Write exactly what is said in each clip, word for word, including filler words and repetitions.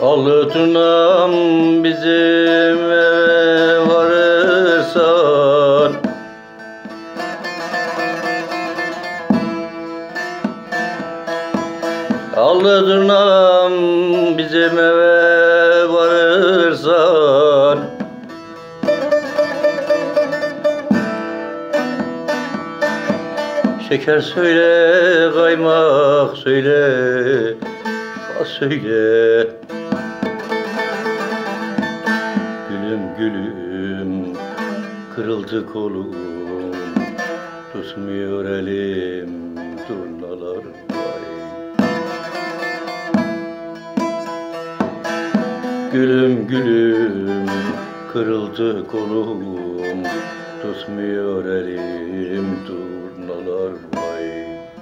Allı turnam bizim eve varırsan, allı turnam bizim eve varırsan, şeker söyle, kaymak söyle, bal söyle. Gülüm gülüm, kırıldı kolum, tutmuyor elim, turnalar vay. Gülüm gülüm, kırıldı kolum, tutmuyor elim, turnalar vay.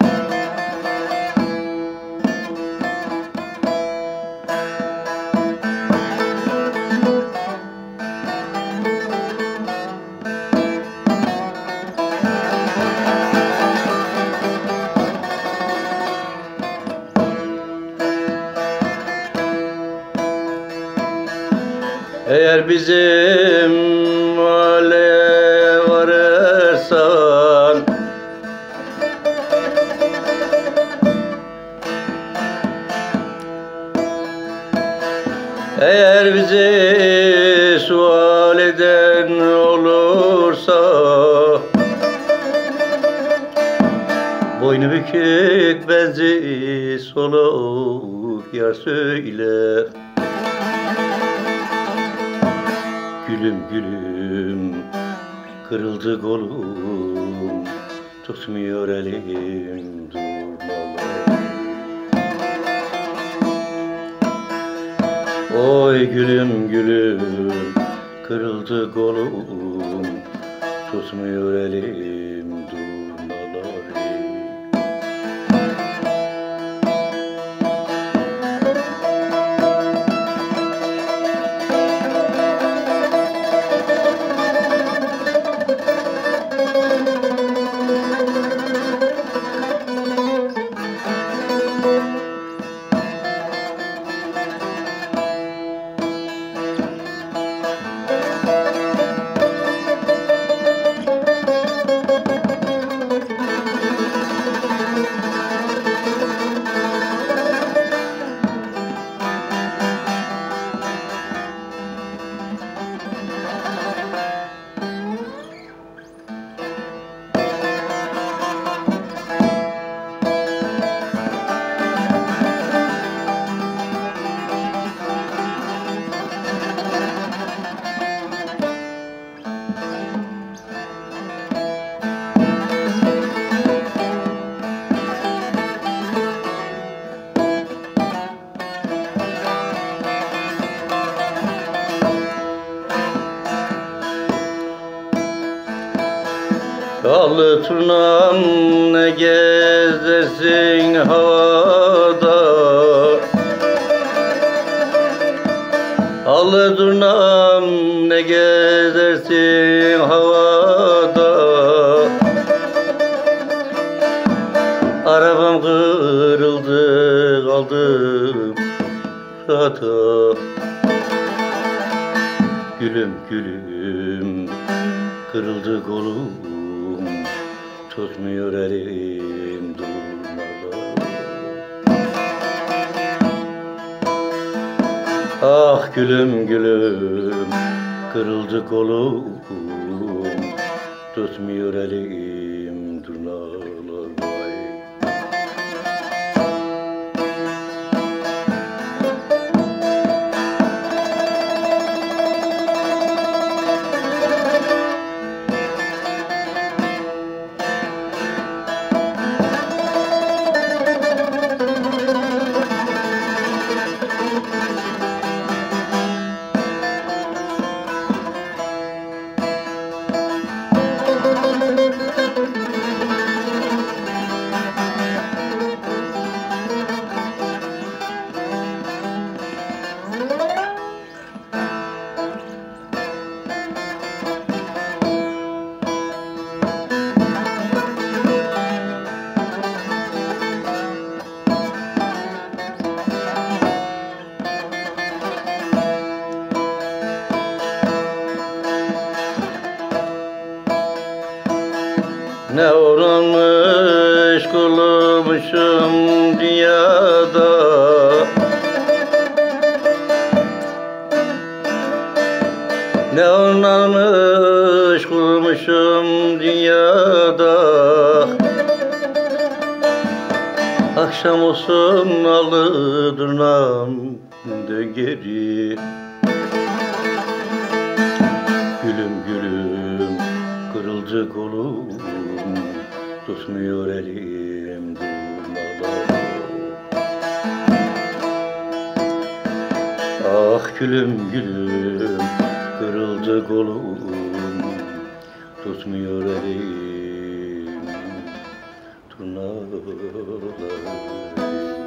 Eğer bizim mahalleye varırsan, eğer bizi sual eden olursa, boynu bükük benzi soluk yar söyle. Gülüm gülüm, kırıldı kolum, tutmuyor elim, durmalar. Oy gülüm gülüm, kırıldı kolum, tutmuyor elim, durmalar. Allı turnam ne gezersin havada, allı turnam ne gezersin havada. Arabam kırıldı kaldım rata. Gülüm gülüm, kırıldı kolum, tutmuyor elim, durmalar. Ah gülüm gülüm, kırıldı kolum, tutmuyor elim, durnalar vay. Thank you. dünyada. Ne onlarmış kurmuşum dünyada. Akşam olsun alı durnam dön geri. Gülüm gülüm kırıldı kolum, tutmuyor elim durmadan. Ah gülüm gülüm kırıldı kolum, tutmuyor elim turnalar.